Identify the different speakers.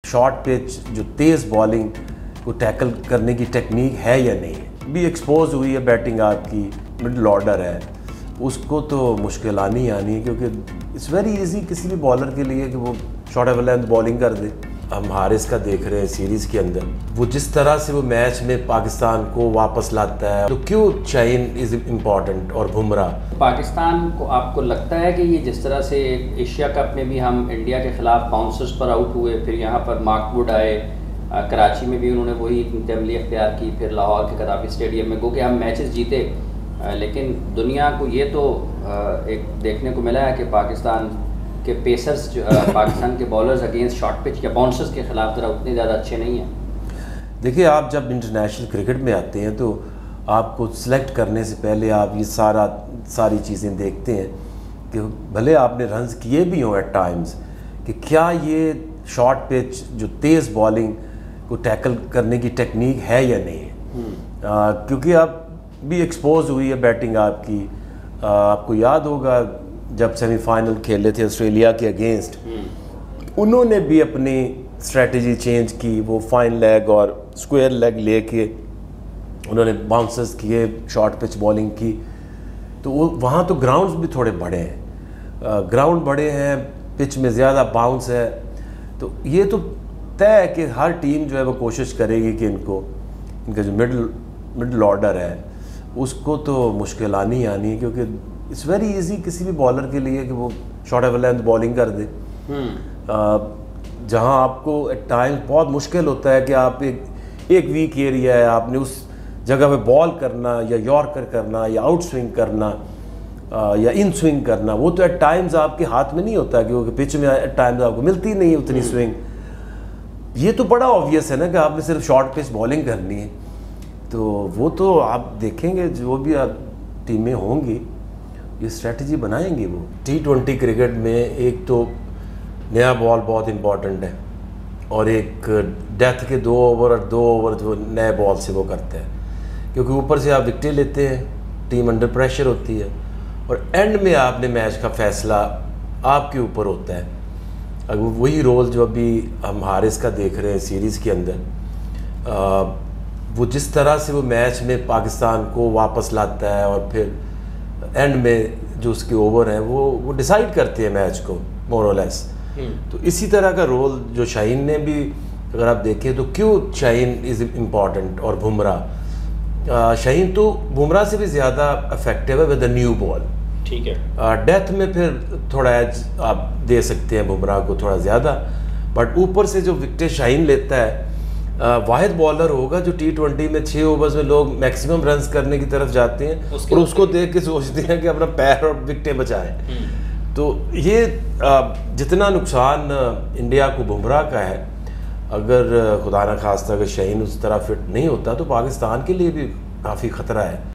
Speaker 1: Short pitch जो तेज़ bowling को टैकल करने की टेक्निक है या नहीं है। भी एक्सपोज हुई है बैटिंग आपकी, मिडल ऑर्डर है, उसको तो मुश्किल आनी ही आनी है, क्योंकि इट्स वेरी इजी किसी भी बॉलर के लिए कि वो शॉर्ट एवर लेंथ बॉलिंग कर दे। हम हारिस का देख रहे हैं सीरीज़ के अंदर, वो जिस तरह से वो मैच में पाकिस्तान को वापस लाता है, तो क्यों शाहीन इज़ इम्पॉर्टेंट और बुमराह।
Speaker 2: पाकिस्तान को आपको लगता है कि ये जिस तरह से एशिया कप में भी हम इंडिया के ख़िलाफ़ बाउंसर्स पर आउट हुए, फिर यहाँ पर मार्क वुड आए, कराची में भी उन्होंने वही तमली अख्तियार की, फिर लाहौर के कदाफी स्टेडियम में, गो कि हम मैचेस जीते, लेकिन दुनिया को ये तो एक देखने को मिला है कि पाकिस्तान के पेसर्स पाकिस्तान के बॉलर्स अगेंस्ट शॉर्ट पिच या बाउंसर्स के ख़िलाफ़ ज़रा उतने ज़्यादा अच्छे नहीं हैं।
Speaker 1: देखिए, आप जब इंटरनेशनल क्रिकेट में आते हैं तो आपको सिलेक्ट करने से पहले आप ये सारी चीज़ें देखते हैं कि भले आपने रन्स किए भी हों एट टाइम्स, कि क्या ये शॉर्ट पिच जो तेज़ बॉलिंग को टैकल करने की टेक्निक है या नहीं है। क्योंकि आप भी एक्सपोज हुई है बैटिंग आपकी। आपको याद होगा जब सेमीफाइनल खेले थे ऑस्ट्रेलिया के अगेंस्ट, उन्होंने भी अपनी स्ट्रेटजी चेंज की, वो फाइन लेग और स्क्वायर लेग लेके उन्होंने बाउंसर्स किए, शॉर्ट पिच बॉलिंग की। तो वो वहाँ तो ग्राउंड्स भी थोड़े बड़े हैं, ग्राउंड बड़े हैं, पिच में ज़्यादा बाउंस है, तो ये तो तय है कि हर टीम जो है वो कोशिश करेगी कि इनका जो मिडल ऑर्डर है उसको तो मुश्किल आनी ही आनी है, क्योंकि इट्स वेरी इजी किसी भी बॉलर के लिए कि वो शॉर्ट एवर लेंथ बॉलिंग कर दे। जहां आपको एट टाइम्स बहुत मुश्किल होता है कि आप एक वीक एरिया है, आपने उस जगह पे बॉल करना या यॉर्कर करना या आउट स्विंग करना या इन स्विंग करना, वो तो एट टाइम्स आपके हाथ में नहीं होता, क्योंकि पिच में एट टाइम्स आपको मिलती नहीं है उतनी स्विंग। ये तो बड़ा ऑब्वियस है ना कि आपने सिर्फ शॉर्ट पिच बॉलिंग करनी है। तो वो तो आप देखेंगे जो भी आप टीमें होंगी ये स्ट्रेटजी बनाएंगे। वो T20 क्रिकेट में एक तो नया बॉल बहुत इम्पॉर्टेंट है, और एक डेथ के 2 ओवर जो नए बॉल से वो करते हैं, क्योंकि ऊपर से आप विकेटें लेते हैं, टीम अंडर प्रेशर होती है, और एंड में आपने मैच का फैसला आपके ऊपर होता है। अगर वही रोल जो अभी हम हारिस का देख रहे हैं सीरीज़ के अंदर, वो जिस तरह से वो मैच में पाकिस्तान को वापस लाता है, और फिर एंड में जो उसके ओवर हैं वो डिसाइड करते हैं मैच को मोर और लेस। तो इसी तरह का रोल जो शाहीन ने भी, अगर आप देखें तो क्यों शाहीन इज़ इम्पॉर्टेंट और बुमराह। शाहीन तो बुमराह से भी ज़्यादा इफेक्टिव है विद द न्यू बॉल।
Speaker 2: ठीक है,
Speaker 1: डेथ में फिर थोड़ा एज आप दे सकते हैं बुमराह को थोड़ा ज़्यादा, बट ऊपर से जो विकेट शाहीन लेता है, वाहिद बॉलर होगा जो T20 में 6 ओवर्स में लोग मैक्सिमम रन्स करने की तरफ जाते हैं और उसको देख के सोचते हैं कि अपना पैर और विकेटें बचाएं। तो ये जितना नुकसान इंडिया को बुमराह का है, अगर खुदा न खास्ता अगर शाहीन उस तरह फिट नहीं होता तो पाकिस्तान के लिए भी काफ़ी ख़तरा है।